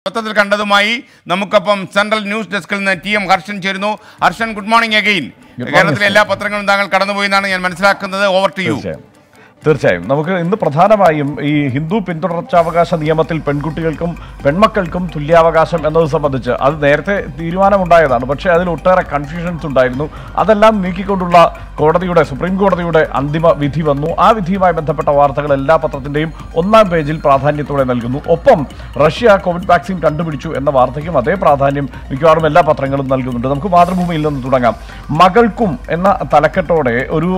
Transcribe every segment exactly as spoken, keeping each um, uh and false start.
പത്രത്തിൽ കണ്ടതുമായി നമുക്കൊപ്പം central news ഡെസ്കിൽ നിന്ന് ടി എം ഹർഷൻ ചേരുന്നു. Harshan, good morning again. കേരളത്തിലെ എല്ലാ പത്രങ്ങളും താങ്കൾ കടന്നുപോയെന്നാണ് ഞാൻ മനസ്സിലാക്കുന്നത്. Over to you. തീർച്ചയായും നമുക്ക് ഇന്ന് പ്രധാനമായും ഈ ഹിന്ദു പിന്തുടർച്ചാവകാശ നിയമത്തിൽ പെൺകുട്ടികൾക്കും പെൺമക്കൾക്കും തുല്യാവകാശം എന്നത് സംബന്ധിച്ച് അത് നേരത്തെ തീരുമാനമുണ്ടായതാണ്. പക്ഷേ അതിൽ ഒട്ടേറെ കൺഫ്യൂഷൻസ് ഉണ്ടായിരുന്നു. അതെല്ലാം നീക്കിക്കൊണ്ടുള്ള കോടതിയുടെ സുപ്രീം കോടതിയുടെ അന്തിമ വിധി വന്നു. ആ വിധിയുമായി ബന്ധപ്പെട്ട വാർത്തകൾ എല്ലാ പത്രത്തിൻ്റെയും ഒന്നാം പേജിൽ പ്രാധാന്യത്തോടെ നൽകുന്നു. ഒപ്പം റഷ്യ കോവിഡ് വാക്സിൻ കണ്ടുപിടിച്ചു എന്ന വാർത്തയ്ക്കും അതേ പ്രാധാന്യം മിക്കവാറും എല്ലാ പത്രങ്ങളും നൽകുന്നുണ്ട്. നമുക്ക് മാതൃഭൂമിയിൽ നിന്ന് തുടങ്ങാം. മകൾക്കും എന്ന തലക്കെട്ടോടെ ഒരു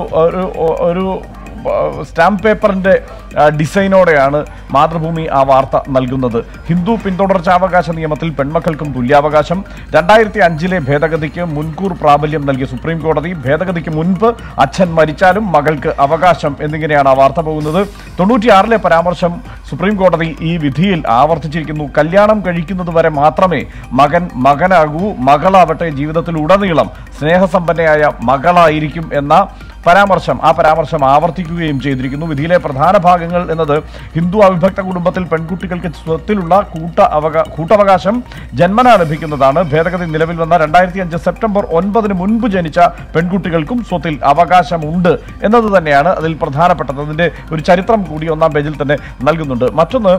ഒരു സ്റ്റാമ്പ് പേപ്പറിൻ്റെ ഡിസൈനോടെയാണ് മാതൃഭൂമി ആ വാർത്ത നൽകുന്നത്. ഹിന്ദു പിന്തുടർച്ചാവകാശ നിയമത്തിൽ പെൺമക്കൾക്കും തുല്യാവകാശം. രണ്ടായിരത്തി അഞ്ചിലെ ഭേദഗതിക്ക് മുൻകൂർ പ്രാബല്യം നൽകിയ സുപ്രീം കോടതി ഭേദഗതിക്ക് മുൻപ് അച്ഛൻ മരിച്ചാലും മകൾക്ക് അവകാശം എന്നിങ്ങനെയാണ് ആ വാർത്ത പോകുന്നത്. തൊണ്ണൂറ്റിയാറിലെ പരാമർശം സുപ്രീം കോടതി ഈ വിധിയിൽ ആവർത്തിച്ചിരിക്കുന്നു. കല്യാണം കഴിക്കുന്നത് വരെ മാത്രമേ മകൻ മകനാകൂ, മകളാവട്ടെ ജീവിതത്തിലുടനീളം സ്നേഹസമ്പന്നയായ മകളായിരിക്കും എന്ന പരാമർശം ആ പരാമർശം ആവർത്തിക്കുകയും ചെയ്തിരിക്കുന്നു. വിധിയിലെ പ്രധാന ഭാഗങ്ങൾ എന്നത് ഹിന്ദു അവിഭക്ത കുടുംബത്തിൽ പെൺകുട്ടികൾക്ക് സ്വത്തിലുള്ള കൂട്ട അവകാ കൂട്ടവകാശം ജന്മനാ ലഭിക്കുന്നതാണ്. ഭേദഗതി നിലവിൽ വന്ന രണ്ടായിരത്തി അഞ്ച് സെപ്റ്റംബർ ഒൻപതിന് മുൻപ് ജനിച്ച പെൺകുട്ടികൾക്കും സ്വത്തിൽ അവകാശമുണ്ട് എന്നത് തന്നെയാണ് അതിൽ പ്രധാനപ്പെട്ടത്. അതിൻ്റെ ഒരു ചരിത്രം കൂടി ഒന്നാം പേജിൽ തന്നെ നൽകുന്നുണ്ട്. മറ്റൊന്ന്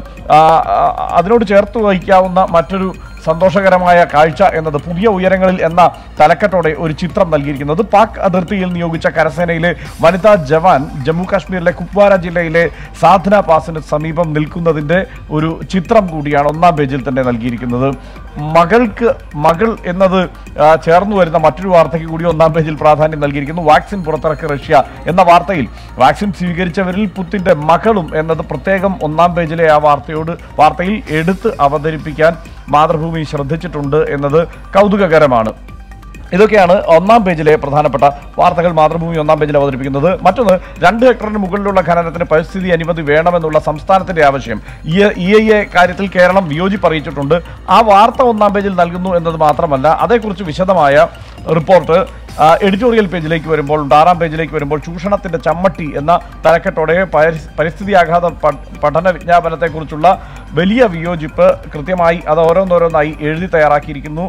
അതിനോട് ചേർത്ത് വഹിക്കാവുന്ന മറ്റൊരു സന്തോഷകരമായ കാഴ്ച എന്നത് പുതിയ ഉയരങ്ങളിൽ എന്ന തലക്കെട്ടോടെ ഒരു ചിത്രം നൽകിയിരിക്കുന്നത് പാക് അതിർത്തിയിൽ നിയോഗിച്ച കരസേനയിലെ വനിതാ ജവാൻ ജമ്മു കാശ്മീരിലെ കുപ്വാര ജില്ലയിലെ സാധന പാസിന് സമീപം നിൽക്കുന്നതിൻ്റെ ഒരു ചിത്രം കൂടിയാണ് ഒന്നാം പേജിൽ തന്നെ നൽകിയിരിക്കുന്നത്. മകൾക്ക് മകൾ എന്നത് ചേർന്നു വരുന്ന മറ്റൊരു വാർത്തയ്ക്ക് കൂടി ഒന്നാം പേജിൽ പ്രാധാന്യം നൽകിയിരിക്കുന്നു. വാക്സിൻ പുറത്തിറക്കിയ റഷ്യ എന്ന വാർത്തയിൽ വാക്സിൻ സ്വീകരിച്ചവരിൽ പുത്തിൻ്റെ മകളും എന്നത് പ്രത്യേകം ഒന്നാം പേജിലെ ആ വാർത്തയോട് വാർത്തയിൽ എടുത്ത് അവതരിപ്പിക്കാൻ മാതൃഭൂമി ശ്രദ്ധിച്ചിട്ടുണ്ട് എന്നത് കൗതുകകരമാണ്. ഇതൊക്കെയാണ് ഒന്നാം പേജിലെ പ്രധാനപ്പെട്ട വാർത്തകൾ മാതൃഭൂമി ഒന്നാം പേജിൽ അവതരിപ്പിക്കുന്നത്. മറ്റൊന്ന്, രണ്ട് ഹെക്ടറിന് മുകളിലുള്ള ഖനനത്തിന് പരിസ്ഥിതി അനുമതി വേണമെന്നുള്ള സംസ്ഥാനത്തിന്റെ ആവശ്യം. ഇ ഐ എ കാര്യത്തിൽ കേരളം വിയോജിപ്പ് അറിയിച്ചിട്ടുണ്ട്. ആ വാർത്ത ഒന്നാം പേജിൽ നൽകുന്നു എന്നത് മാത്രമല്ല, അതേക്കുറിച്ച് വിശദമായ റിപ്പോർട്ട് എഡിറ്റോറിയൽ പേജിലേക്ക് വരുമ്പോൾ ആറാം പേജിലേക്ക് വരുമ്പോൾ ചൂഷണത്തിന്റെ ചമ്മട്ടി എന്ന തലക്കെട്ടോടെ പരിസ്ഥിതി ആഘാത പഠന വിജ്ഞാപനത്തെക്കുറിച്ചുള്ള വലിയ വിയോജിപ്പ് കൃത്യമായി അത് ഓരോന്നോരോന്നായി എഴുതി തയ്യാറാക്കിയിരിക്കുന്നു.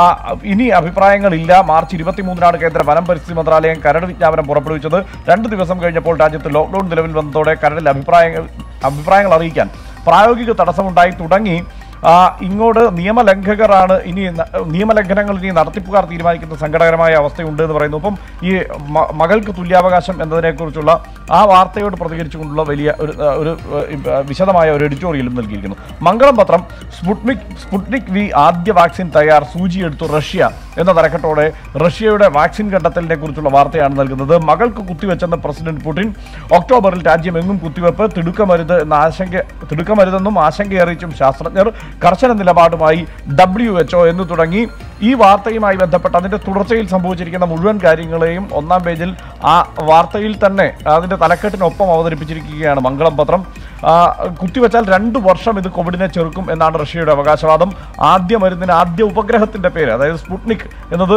ഇനി അഭിപ്രായങ്ങളില്ല. മാർച്ച് ഇരുപത്തിമൂന്നിനാണ് കേന്ദ്ര വനം പരിസ്ഥിതി മന്ത്രാലയം കരട് വിജ്ഞാപനം പുറപ്പെടുവിച്ചത്. രണ്ട് ദിവസം കഴിഞ്ഞപ്പോൾ രാജ്യത്ത് ലോക്ക്ഡൌൺ നിലവിൽ വന്നതോടെ കരടിൽ അഭിപ്രായങ്ങൾ അഭിപ്രായങ്ങൾ അറിയിക്കാൻ പ്രായോഗിക തടസ്സമുണ്ടായി തുടങ്ങി. ഇങ്ങോട്ട് നിയമലംഘകരാണ് ഇനി നിയമലംഘനങ്ങൾ ഇനി നടത്തിപ്പുകാർ തീരുമാനിക്കുന്ന സങ്കടകരമായ അവസ്ഥയുണ്ട് എന്ന് പറയുന്നു. അപ്പം ഈ മകൾക്ക് തുല്യാവകാശം എന്നതിനെക്കുറിച്ചുള്ള ആ വാർത്തയോട് പ്രതികരിച്ചുകൊണ്ടുള്ള വലിയ ഒരു ഒരു വിശദമായ ഒരു എഡിറ്റോറിയലും നൽകിയിരിക്കുന്നു. മംഗളം പത്രം സ്പുട്നിക് സ്പുട്നിക് വി ആദ്യ വാക്സിൻ തയ്യാർ, സൂചിയെടുത്തു റഷ്യ എന്ന തലക്കെട്ടോടെ റഷ്യയുടെ വാക്സിൻ കണ്ടെത്തലിനെ കുറിച്ചുള്ള വാർത്തയാണ് നൽകുന്നത്. മകൾക്ക് കുത്തിവെച്ചെന്ന് പ്രസിഡന്റ് പുടിൻ. ഒക്ടോബറിൽ രാജ്യമെങ്ങും കുത്തിവെപ്പ്, തിടുക്കമരുത് എന്ന ആശങ്ക തിടുക്കമരുതെന്നും ആശങ്കയറിയിച്ചും ശാസ്ത്രജ്ഞർ. കർശന നിലപാടുമായി ഡബ്ല്യു എച്ച് ഒ എന്ന് തുടങ്ങി ഈ വാർത്തയുമായി ബന്ധപ്പെട്ട് അതിൻ്റെ തുടർച്ചയിൽ സംഭവിച്ചിരിക്കുന്ന മുഴുവൻ കാര്യങ്ങളെയും ഒന്നാം പേജിൽ ആ വാർത്തയിൽ തന്നെ അതിൻ്റെ തലക്കെട്ടിനൊപ്പം അവതരിപ്പിച്ചിരിക്കുകയാണ് മംഗളം പത്രം. കുത്തിവെച്ചാൽ രണ്ടു വർഷം ഇത് കോവിഡിനെ ചെറുക്കും എന്നാണ് റഷ്യയുടെ അവകാശവാദം. ആദ്യ മരുന്നിന് ആദ്യ ഉപഗ്രഹത്തിൻ്റെ പേര്, അതായത് സ്പുട്നിക് എന്നത്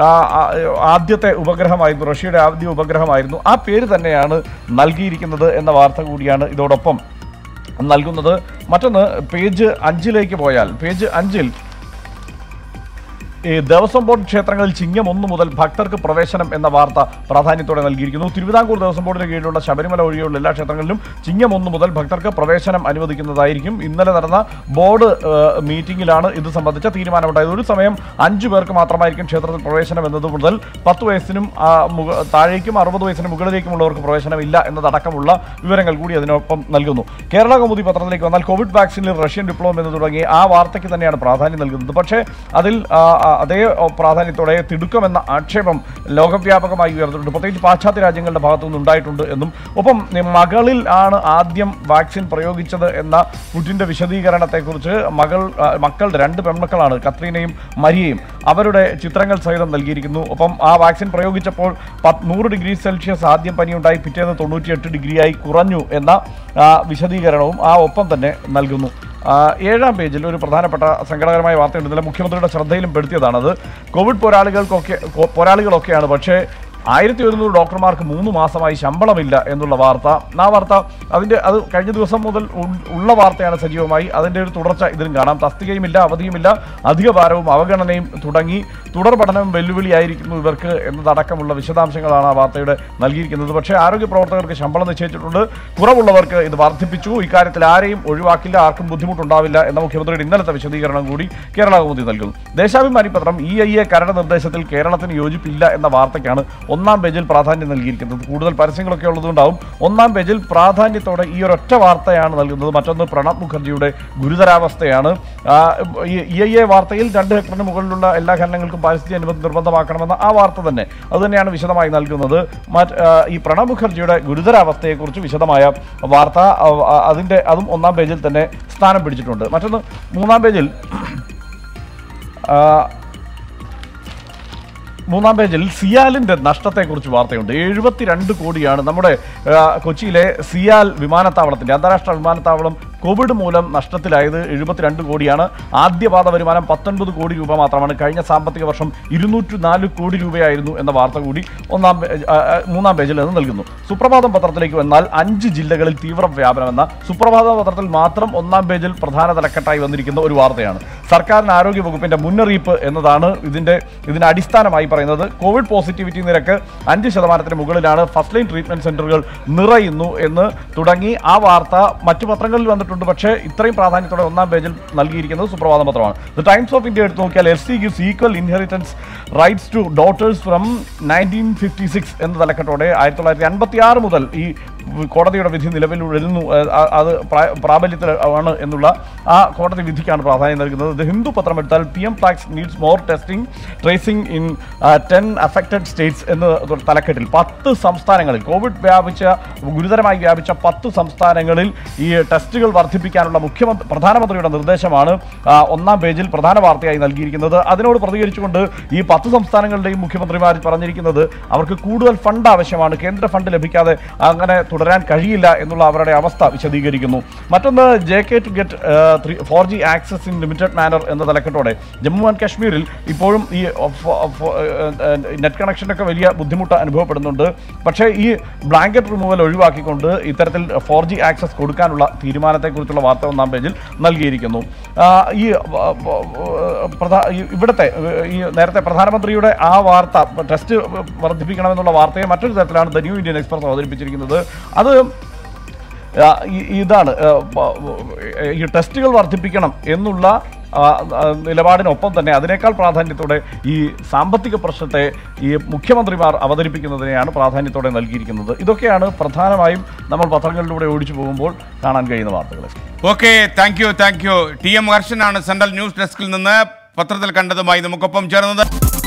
ആദ്യത്തെ ഉപഗ്രഹമായിരുന്നു, റഷ്യയുടെ ആദ്യ ഉപഗ്രഹമായിരുന്നു. ആ പേര് തന്നെയാണ് നൽകിയിരിക്കുന്നത് എന്ന വാർത്ത കൂടിയാണ് ഇതോടൊപ്പം നൽകുന്നത്. മറ്റൊന്ന്, പേജ് അഞ്ചിലേക്ക് പോയാൽ പേജ് അഞ്ചിൽ ഈ ദേവസ്വം ബോർഡ് ക്ഷേത്രങ്ങളിൽ ചിങ്ങം ഒന്ന് മുതൽ ഭക്തർക്ക് പ്രവേശനം എന്ന വാർത്ത പ്രാധാന്യത്തോടെ നൽകിയിരിക്കുന്നു. തിരുവിതാംകൂർ ദേവസ്വം ബോർഡിന് കീഴിലുള്ള ശബരിമല ഒഴികെയുള്ള എല്ലാ ക്ഷേത്രങ്ങളിലും ചിങ്ങം ഒന്ന് മുതൽ ഭക്തർക്ക് പ്രവേശനം അനുവദിക്കുന്നതായിരിക്കും. ഇന്നലെ നടന്ന ബോർഡ് മീറ്റിംഗിലാണ് ഇത് സംബന്ധിച്ച തീരുമാനമുണ്ടായത്. ഒരു സമയം അഞ്ചു പേർക്ക് മാത്രമായിരിക്കും ക്ഷേത്രത്തിൽ പ്രവേശനം എന്നത് മുതൽ പത്ത് വയസ്സിനും താഴേക്കും അറുപത് വയസ്സിന് മുകളിലേക്കുമുള്ളവർക്ക് പ്രവേശനമില്ല എന്നതടക്കമുള്ള വിവരങ്ങൾ കൂടി അതിനൊപ്പം നൽകുന്നു. കേരള കൗമുദി പത്രത്തിലേക്ക് വന്നാൽ കോവിഡ് വാക്സിനിൽ റഷ്യൻ വിപ്ലവം എന്ന് തുടങ്ങി ആ വാർത്തയ്ക്ക് തന്നെയാണ് പ്രാധാന്യം നൽകുന്നത്. പക്ഷേ അതിൽ അതേ പ്രാധാന്യത്തോടെ തിടുക്കമെന്ന ആക്ഷേപം ലോകവ്യാപകമായി ഉയർന്നിട്ടുണ്ട്. പ്രത്യേകിച്ച് പാശ്ചാത്യ രാജ്യങ്ങളുടെ ഭാഗത്തുനിന്ന് ഉണ്ടായിട്ടുണ്ട് എന്നും ഒപ്പം മകളിൽ ആണ് ആദ്യം വാക്സിൻ പ്രയോഗിച്ചത് എന്ന പുടിൻ്റെ വിശദീകരണത്തെക്കുറിച്ച് മകൾ മക്കൾ രണ്ട് പെൺമക്കളാണ്, കത്രീനയും മരിയയും. അവരുടെ ചിത്രങ്ങൾ സഹിതം നൽകിയിരിക്കുന്നു. ഒപ്പം ആ വാക്സിൻ പ്രയോഗിച്ചപ്പോൾ നൂറ് ഡിഗ്രി സെൽഷ്യസ് ആദ്യം പനിയുണ്ടായി, പിറ്റേന്ന് തൊണ്ണൂറ്റിയെട്ട് ഡിഗ്രിയായി കുറഞ്ഞു എന്ന വിശദീകരണവും ആ ഒപ്പം തന്നെ നൽകുന്നു. ഏഴാം പേജിൽ ഒരു പ്രധാനപ്പെട്ട സങ്കടകരമായ വാർത്തയുണ്ട്. ഇന്നലെ മുഖ്യമന്ത്രിയുടെ ശ്രദ്ധയിലും പെടുത്തിയതാണത്. കോവിഡ് പോരാളികൾക്കൊക്കെ പോരാളികളൊക്കെയാണ്, പക്ഷേ ആയിരത്തി ഒരുന്നൂറ് ഡോക്ടർമാർക്ക് മൂന്ന് മാസമായി ശമ്പളമില്ല എന്നുള്ള വാർത്ത. ആ വാർത്ത അതിൻ്റെ അത് കഴിഞ്ഞ ദിവസം മുതൽ ഉള്ള വാർത്തയാണ് സജീവമായി. അതിൻ്റെ ഒരു തുടർച്ച ഇതിലും കാണാം. തസ്തികയുമില്ല, അവധിയുമില്ല, അധിക ഭാരവും അവഗണനയും തുടങ്ങി തുടർ പഠനം വെല്ലുവിളിയായിരിക്കുന്നു ഇവർക്ക് എന്നതടക്കമുള്ള വിശദാംശങ്ങളാണ് ആ വാർത്തയുടെ നൽകിയിരിക്കുന്നത്. പക്ഷേ ആരോഗ്യ പ്രവർത്തകർക്ക് ശമ്പളം നിശ്ചയിച്ചിട്ടുണ്ട്, കുറവുള്ളവർക്ക് ഇത് വർദ്ധിപ്പിച്ചു. ഇക്കാര്യത്തിൽ ആരെയും ഒഴിവാക്കില്ല, ആർക്കും ബുദ്ധിമുട്ടുണ്ടാവില്ല എന്ന മുഖ്യമന്ത്രിയുടെ ഇന്നലത്തെ വിശദീകരണം കൂടി കേരള കൗമുദി നൽകുന്നു. ദേശാഭിമാനി പത്രം ഇ ഐ എ കരട് നിർദ്ദേശത്തിൽ കേരളത്തിന് യോജിപ്പില്ല എന്ന വാർത്തയ്ക്കാണ് ഒന്നാം പേജിൽ പ്രാധാന്യം നൽകിയിരിക്കുന്നത്. കൂടുതൽ പരസ്യങ്ങളൊക്കെ ഉള്ളതുകൊണ്ടാവും ഒന്നാം പേജിൽ പ്രാധാന്യത്തോടെ ഈ ഒരൊറ്റ വാർത്തയാണ് നൽകുന്നത്. മറ്റൊന്ന് പ്രണബ് മുഖർജിയുടെ ഗുരുതരാവസ്ഥയാണ്. ഇ ഐ എ വാർത്തയിൽ രണ്ട് ഹെക്ടറിന് മുകളിലുള്ള എല്ലാ ഖനനങ്ങൾക്കും പാരിസ്ഥിതിക അനുമതി നിർബന്ധമാക്കണമെന്ന ആ വാർത്ത തന്നെ അതുതന്നെയാണ് വിശദമായി നൽകുന്നത്. ഈ പ്രണബ് മുഖർജിയുടെ ഗുരുതരാവസ്ഥയെക്കുറിച്ച് വിശദമായ വാർത്ത അതിൻ്റെ അതും ഒന്നാം പേജിൽ തന്നെ സ്ഥാനം പിടിച്ചിട്ടുണ്ട്. മറ്റൊന്ന് മൂന്നാം പേജിൽ മൂന്നാം പേജിൽ സിയാലിൻ്റെ നഷ്ടത്തെക്കുറിച്ച് വാർത്തയുണ്ട്. എഴുപത്തിരണ്ട് കോടിയാണ് നമ്മുടെ കൊച്ചിയിലെ സിയാൽ വിമാനത്താവളത്തിൻ്റെ അന്താരാഷ്ട്ര വിമാനത്താവളം കോവിഡ് മൂലം നഷ്ടത്തിലായത്. എഴുപത്തിരണ്ട് കോടിയാണ്. ആദ്യപാദ വരുമാനം പത്തൊൻപത് കോടി രൂപ മാത്രമാണ്. കഴിഞ്ഞ സാമ്പത്തിക വർഷം ഇരുന്നൂറ്റി നാല് കോടി രൂപയായിരുന്നു എന്ന വാർത്ത കൂടി ഒന്നാം മൂന്നാം പേജിൽ നിന്ന് നൽകുന്നു. സുപ്രഭാതം പത്രത്തിലേക്ക് വന്നാൽ അഞ്ച് ജില്ലകളിൽ തീവ്ര വ്യാപനമെന്ന സുപ്രഭാത പത്രത്തിൽ മാത്രം ഒന്നാം പേജിൽ പ്രധാന തലക്കെട്ടായി വന്നിരിക്കുന്ന ഒരു വാർത്തയാണ്. സർക്കാരിന് ആരോഗ്യ വകുപ്പിന്റെ മുന്നറിയിപ്പ് എന്നതാണ് ഇതിന്റെ ഇതിന്റെ അടിസ്ഥാനമായി പറയുന്നത്. കോവിഡ് പോസിറ്റിവിറ്റി നിരക്ക് അഞ്ച് ശതമാനത്തിന് മുകളിലാണ്. ഫസ്റ്റ് ലൈൻ ട്രീറ്റ്മെന്റ് സെന്ററുകൾ നിറയുന്നു എന്ന് തുടങ്ങി ആ വാർത്ത മറ്റു പത്രങ്ങളിൽ വന്നിട്ടുണ്ട്. പക്ഷേ ഇത്രയും പ്രാധാന്യത്തോടെ ഒന്നാം പേജിൽ നൽകിയിരിക്കുന്നത് സുപ്രഭാത പത്രമാണ്. ദ ടൈംസ് ഓഫ് ഇന്ത്യ എടുത്ത് നോക്കിയാൽ S C gives equal inheritance rights to daughters from nineteen fifty six എന്ന തലക്കെട്ടോടെ ആയിരത്തി തൊള്ളായിരത്തി അൻപത്തി ആറ് മുതൽ ഈ കോടതിയുടെ വിധി നിലവിൽ വരുന്നു, അത് പ്രാബല്യത്തിൽ ആണ് എന്നുള്ള ആ കോടതി വിധിക്കാണ് പ്രാധാന്യം നൽകുന്നത്. ദ ഹിന്ദു പത്രം എടുത്താൽ P M tax needs more testing tracing in ten affected states എന്ന തലക്കെട്ടിൽ പത്ത് സംസ്ഥാനങ്ങളിൽ കോവിഡ് വ്യാപിച്ച ഗുരുതരമായി വ്യാപിച്ച പത്ത് സംസ്ഥാനങ്ങളിൽ ഈ ടെസ്റ്റുകൾ വർദ്ധിപ്പിക്കാനുള്ള മുഖ്യമന്ത്രി പ്രധാനമന്ത്രിയുടെ നിർദ്ദേശമാണ് ഒന്നാം പേജിൽ പ്രധാന വാർത്തയായി നൽകിയിരിക്കുന്നത്. അതിനോട് പ്രതികരിച്ചുകൊണ്ട് ഈ പത്ത് സംസ്ഥാനങ്ങളുടെയും മുഖ്യമന്ത്രിമാർ പറഞ്ഞിരിക്കുന്നത് അവർക്ക് കൂടുതൽ ഫണ്ട് ആവശ്യമാണ്, കേന്ദ്ര ഫണ്ട് ലഭിക്കാതെ അങ്ങനെ തുടരാൻ കഴിയില്ല എന്നുള്ള അവരുടെ അവസ്ഥ വിശദീകരിക്കുന്നു. മറ്റൊന്ന് J K to get four G access in limited manner എന്ന തലക്കെട്ടോടെ ജമ്മു ആൻഡ് കാശ്മീരിൽ ഇപ്പോഴും ഈ നെറ്റ് കണക്ഷനൊക്കെ വലിയ ബുദ്ധിമുട്ട് അനുഭവപ്പെടുന്നുണ്ട്. പക്ഷേ ഈ ബ്ലാങ്കറ്റ് റിമൂവൽ ഒഴിവാക്കിക്കൊണ്ട് ഇത്തരത്തിൽ ഫോർ ജി ആക്സസ് കൊടുക്കാനുള്ള തീരുമാനത്തെക്കുറിച്ചുള്ള വാർത്ത ഒന്നാം പേജിൽ നൽകിയിരിക്കുന്നു. ഈ ഇവിടുത്തെ ഈ നേരത്തെ പ്രധാനമന്ത്രിയുടെ ആ വാർത്ത ടെസ്റ്റ് വർദ്ധിപ്പിക്കണമെന്നുള്ള വാർത്തയെ മറ്റൊരു തരത്തിലാണ് ദ ന്യൂ ഇന്ത്യൻ എക്സ്പ്രസ് അവതരിപ്പിച്ചിരിക്കുന്നത്. അത് ഇതാണ് ഈ ടെസ്റ്റുകൾ വർദ്ധിപ്പിക്കണം എന്നുള്ള നിലപാടിനൊപ്പം തന്നെ അതിനേക്കാൾ പ്രാധാന്യത്തോടെ ഈ സാമ്പത്തിക പ്രശ്നത്തെ ഈ മുഖ്യമന്ത്രിമാർ അവതരിപ്പിക്കുന്നതിനെയാണ് പ്രാധാന്യത്തോടെ നൽകിയിരിക്കുന്നത്. ഇതൊക്കെയാണ് പ്രധാനമായും നമ്മൾ പത്രങ്ങളിലൂടെ ഓടിച്ചു പോകുമ്പോൾ കാണാൻ കഴിയുന്ന വാർത്തകൾ. Okay, thank you thank you T M ഹർഷനാണ് സെൻട്രൽ ന്യൂസ് ഡെസ്കിൽ നിന്ന് പത്രത്തിൽ കണ്ടതുമായി നമുക്കൊപ്പം ചേർന്നത്.